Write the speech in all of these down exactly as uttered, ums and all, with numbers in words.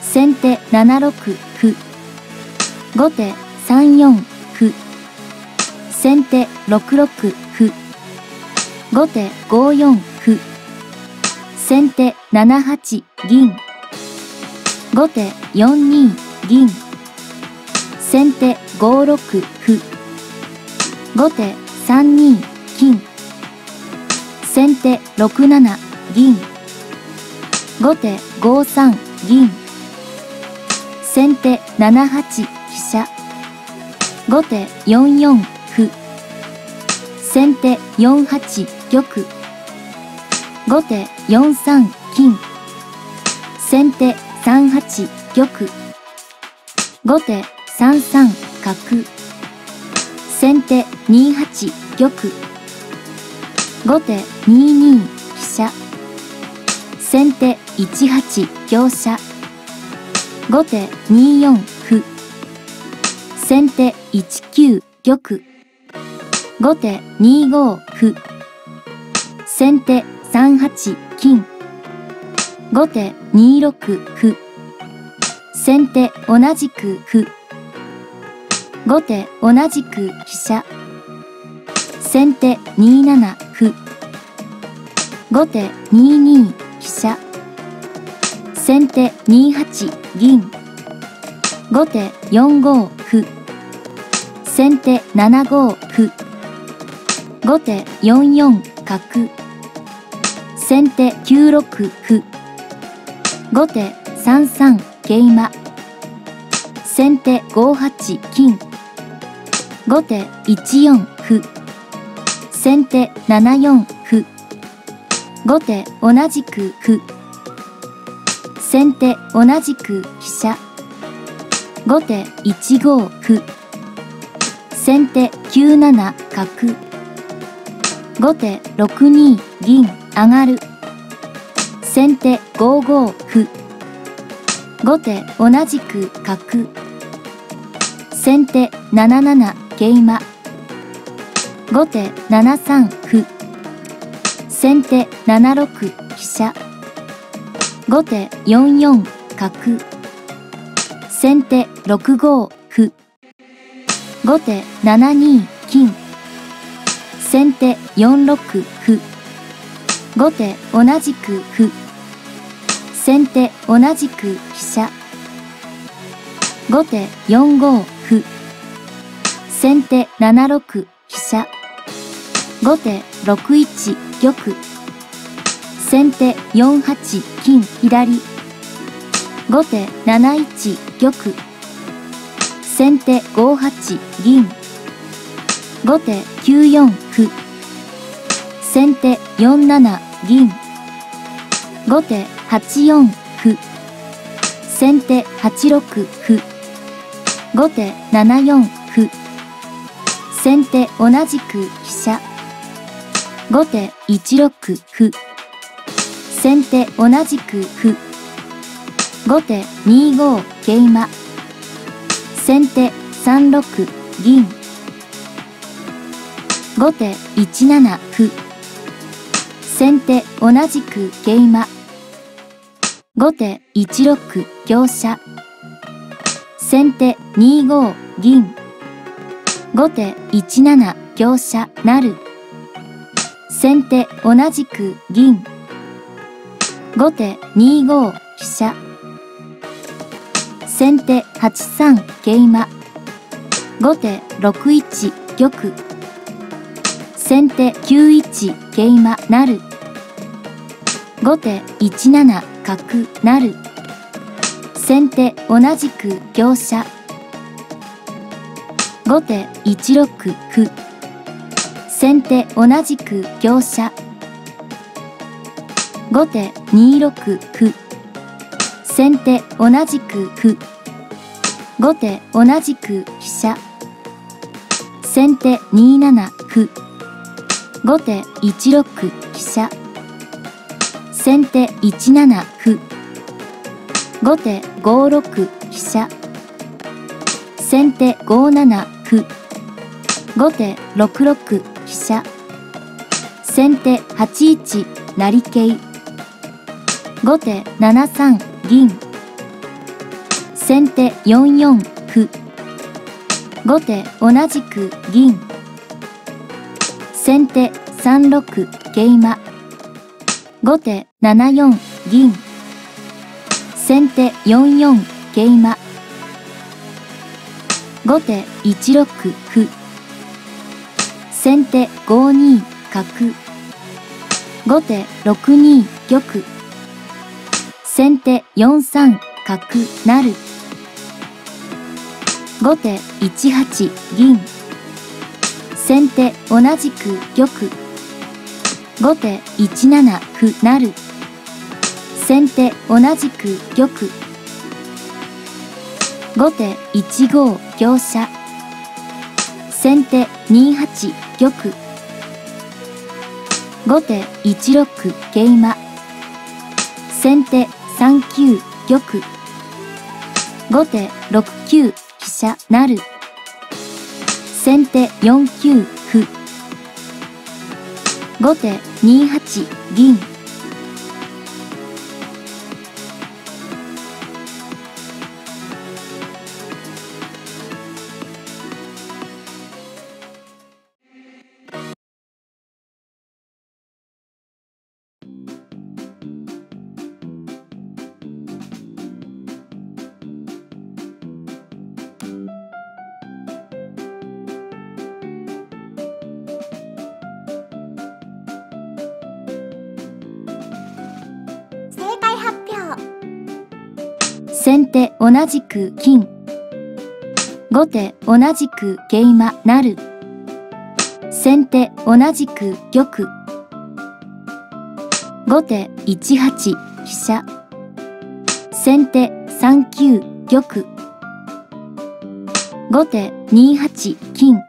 先手ななろく歩。後手さんよん歩。先手ろくろく歩。後手ごよん歩。先手ななはち銀。後手よんに銀。先手ごろく歩。後手さんに金。先手ろくなな銀。後手ごさん銀。先手ななはち飛車。後手よんよん歩。先手よんはち玉。後手よんさん金。先手さんはち玉。後手さんさん角。先手にはち玉。後手にに飛車。先手いちはち香車。後手によん歩。先手いちきゅう玉。後手にご歩。先手さんはち金。後手にろく歩。先手同じく歩。後手同じく飛車。先手になな歩。後手にに飛車。先手にはち銀。後手よんご歩。先手ななご歩。後手よんよん角。先手きゅうろく歩。後手さんさん桂馬。先手ごはち金。後手いちよん歩。先手ななよん歩。後手同じく歩。先手同じく飛車。後手いちご歩。先手きゅうなな角。後手ろくに銀上がる。先手ごご歩。後手同じく角。先手なななな桂馬。後手ななさん歩。先手ななろく飛車。後手よんよん角。先手ろくご歩。後手ななに金。先手よんろく歩。後手同じく歩。先手同じく飛車。後手よんご歩。先手ななろく飛車。後手ろくいち玉。先手よんはち金左。後手なないち玉。先手ごはち銀。後手きゅうよん歩。先手よんなな銀。後手はちよん歩。先手はちろく歩。後手ななよん歩。先手同じく飛車。後手いちろく歩。先手同じく歩。後手にご桂馬。先手さんろく銀。後手いちなな歩。先手同じく桂馬。後手いちろく香車。先手にご銀。後手いちなな香車成。先手同じく銀。後手にご飛車。先手はちさん桂馬。後手ろくいち玉。先手きゅういち桂馬成。後手いちなな角成。先手同じく香車。後手いちろく歩。先手同じく香車。後手にろく歩。先手同じく歩。後手同じく飛車。先手になな歩。後手いちろく飛車。先手いちなな歩。後手ごろく飛車。先手ごなな歩。後手ろくろく飛車。先手はちいち成桂。後手ななさん銀。 先手よんよん歩。後手同じく銀。先手さんろく桂馬。後手ななよん銀。先手よんよん桂馬。後手いちろく歩。先手ごに角。後手ろくに玉。先手よんさん角成。後手いちはち銀。先手同じく玉。後手いちなな歩成。先手同じく玉。後手いちご香車。先手にはち玉。後手いちろく桂馬。先手さんきゅう玉。後手ろくきゅう飛車成。先手よんきゅう歩。後手にはち銀。 正解発表。 先手同じく金。後手同じく桂馬成。先手同じく玉。後手いちはち飛車。先手さんきゅう玉。後手にはち金。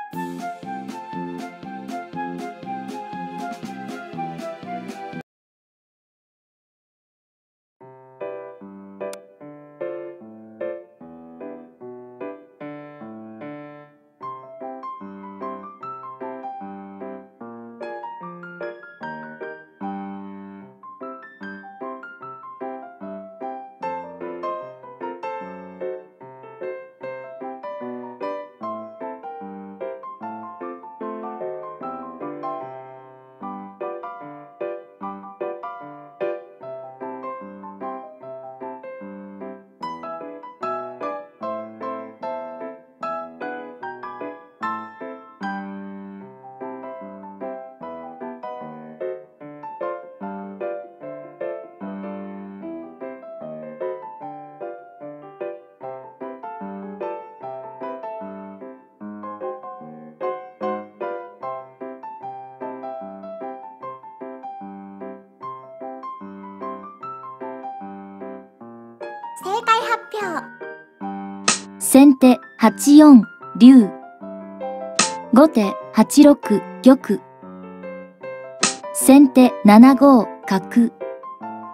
正解発表。 先手はちよん竜。後手はちろく玉。先手ななご角。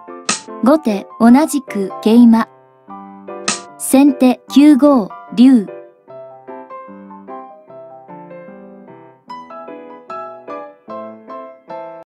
後手同じく桂馬。先手きゅうご竜。